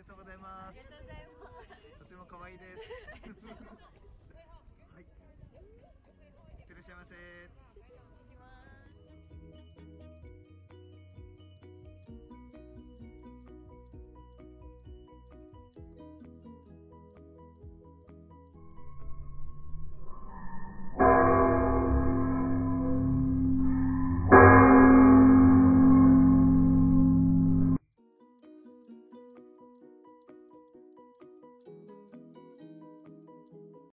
でとうございます。 ありがとうございます。 とても可愛いです。はい。いってらっしゃいませ。